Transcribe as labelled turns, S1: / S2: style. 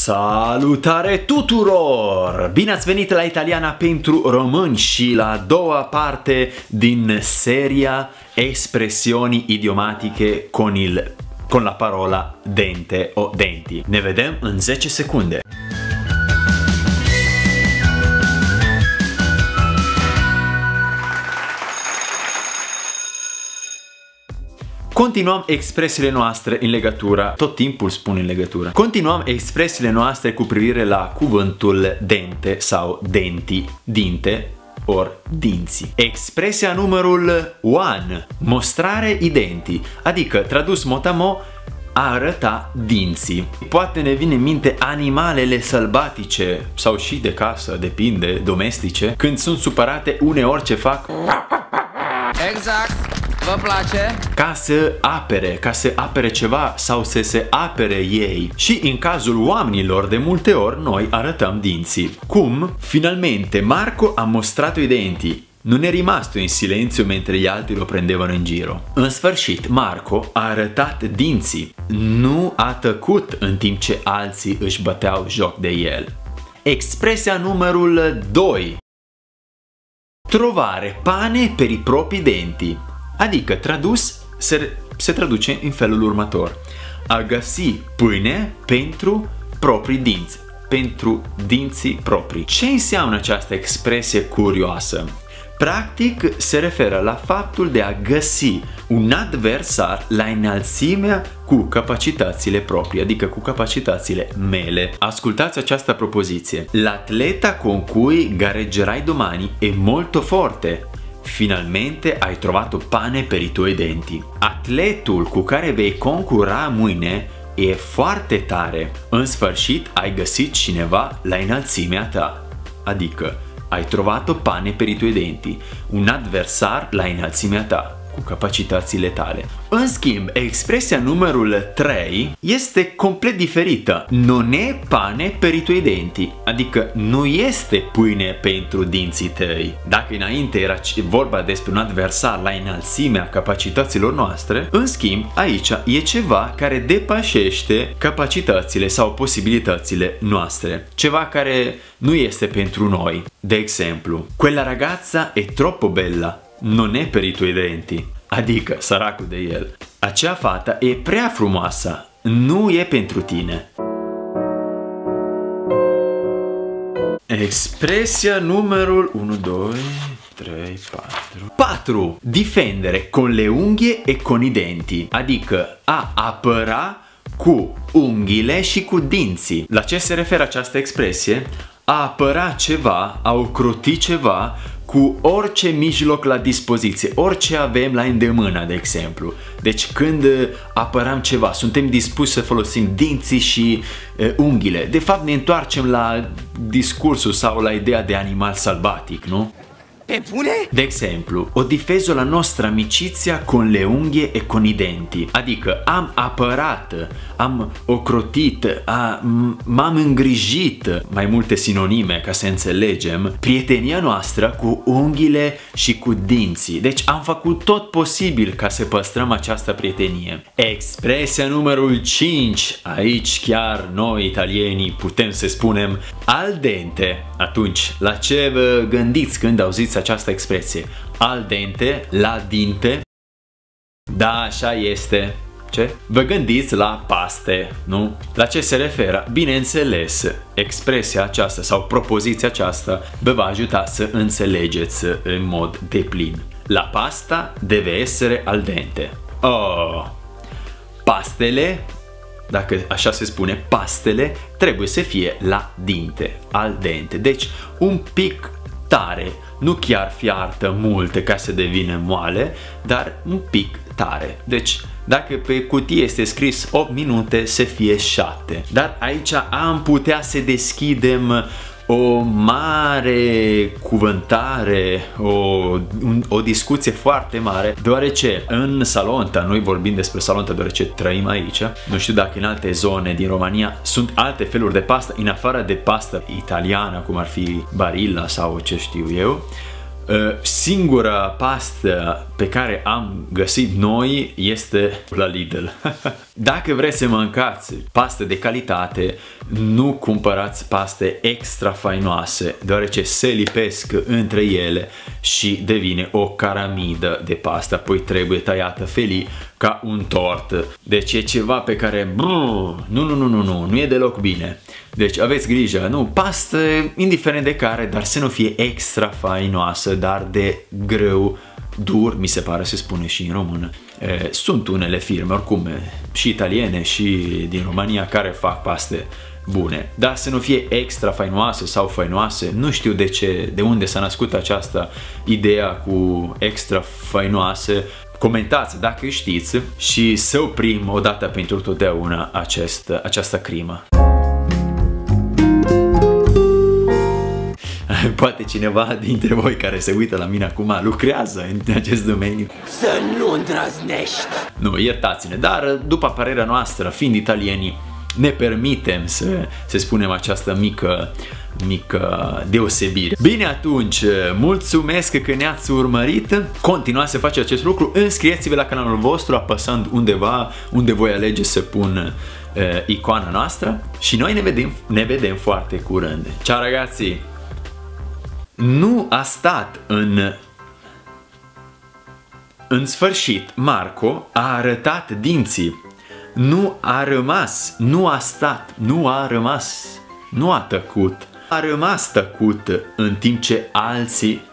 S1: Salutare tuturor! Bine ați venit la Italiana pentru români și la a doua parte din seria espressioni idiomatiche con la parola dente o denti. Ne vedem în 10 secunde. Continuăm expresiile noastre în legătură, tot timpul spun în legătură. Continuăm expresiile noastre cu privire la cuvântul dente sau denti, dinte ori dinții. Expresia numărul 1, mostrare i denti, adică tradus motamo, a arăta dinții. Poate ne vine în minte animalele sălbatice sau și de casă, depinde, domestice, când sunt supărate uneori ce fac?
S2: Exact. Vă place?
S1: Ca să apere ceva sau să se apere ei. Și în cazul oamenilor, de multe ori, noi arătăm dinții. Cum? Finalmente, Marco ha mostrato i denti. Non è rimasto in silenzio mentre gli altri lo prendevano in giro. În sfârșit, Marco a arătat dinții. Nu a tăcut în timp ce alții își băteau joc de el. Expresia numărul 2. Trovare pane per i propri denti. Adică tradus se traduce în felul următor: a găsi pâine pentru proprii dinți, pentru dinții proprii. Ce înseamnă această expresie curioasă? Practic se referă la faptul de a găsi un adversar la înălțimea cu capacitățile proprii, adică cu capacitățile mele. Ascultați această propoziție: l'atleta con cui gareggerai domani è molto forte. Finalmente hai trovato pane per i tuoi denti. Atletul cu care vei concura mâine e foarte tare. În sfârșit ai găsit cineva la înălțimea ta. Adică ai trovato pane per i tuoi denti, un adversar la înălțimea ta, cu capacitățile tale. În schimb, expresia numărul 3 este complet diferită. Non è pane per i tuoi denti, adică nu este pâine pentru dinții tăi. Dacă înainte era vorba despre un adversar la înălțimea capacităților noastre, în schimb, aici e ceva care depășește capacitățile sau posibilitățile noastre. Ceva care nu este pentru noi. De exemplu, quella ragazza è troppo bella. Non è per i tuoi denti, adică săracul de el. Acea fată e prea frumoasă, nu e pentru tine. Expresia numărul 1, 2, 3, 4. 4. Difendere con le unghie e con i denti, adică a apăra cu unghiile și cu dinții. La ce se referă această expresie? A apăra ceva, a ocroti ceva cu orice mijloc la dispoziție, orice avem la îndemână, de exemplu. Deci când apărăm ceva, suntem dispuși să folosim dinții și unghiile. De fapt ne întoarcem la discursul sau la ideea de animal sălbatic, nu?
S2: Pe bune?
S1: De exemplu, ho difeso la nostra amicizia con le unghie e con i denti. Adică am apărat, am ocrotit, m-am îngrijit, mai multe sinonime ca să înțelegem, prietenia noastră cu unghiile și cu dinții. Deci am făcut tot posibil ca să păstrăm această prietenie. Expresia numărul 5. Aici chiar noi italienii putem să spunem al dente. Atunci, la ce vă gândiți când auziți această expresie? Al dente, la dinte? Da, așa este. Ce? Vă gândiți la paste, nu? La ce se referă? Bineînțeles, expresia aceasta sau propoziția aceasta vă va ajuta să înțelegeți în mod deplin. La pasta deve essere al dente. Oh! Pastele, dacă așa se spune, pastele trebuie să fie la dinte, al dente. Deci un pic tare, nu chiar fiartă mult ca să devină moale, dar un pic tare. Deci dacă pe cutie este scris 8 minute, să fie 7. Dar aici am putea să deschidem o mare cuvântare, o discuție foarte mare, deoarece în Salonta, noi vorbim despre Salonta deoarece trăim aici, nu știu dacă în alte zone din România sunt alte feluri de pastă, în afară de pasta italiană, cum ar fi Barilla sau ce știu eu, Singura pastă pe care am găsit noi este la Lidl. Dacă vreți să mâncați pastă de calitate, nu cumpărați paste extra fainoase, deoarece se lipesc între ele și devine o caramidă de pastă, apoi trebuie tăiată felii ca un tort. Deci e ceva pe care nu e deloc bine. Deci aveți grijă, nu, pastă indiferent de care, dar să nu fie extra fainoasă, dar de greu, dur, mi se pare se spune și în română. Sunt unele firme, oricum, și italiene și din România, care fac paste bune, dar să nu fie extra fainoase sau fainoase. Nu știu de ce, de unde s-a născut această ideea cu extra fainoase. Comentați dacă știți și să oprim odată pentru totdeauna această crimă. Poate cineva dintre voi care se uită la mine acum lucrează în acest domeniu.
S2: Să nu îndrăznești!
S1: Nu, iertați-ne, dar după părerea noastră, fiind italieni, ne permitem să spunem această mică deosebire. Bine, atunci, mulțumesc că ne-ați urmărit. Continuați să faceți acest lucru. Înscrieți-vă la canalul vostru apăsând undeva unde voi alege să pun icoana noastră și noi ne vedem foarte curând. Ciao ragazzi! Nu a stat în sfârșit, Marco a arătat dinții. Nu a rămas, nu a stat, nu a rămas, nu a tăcut. A rămas tăcut în timp ce alții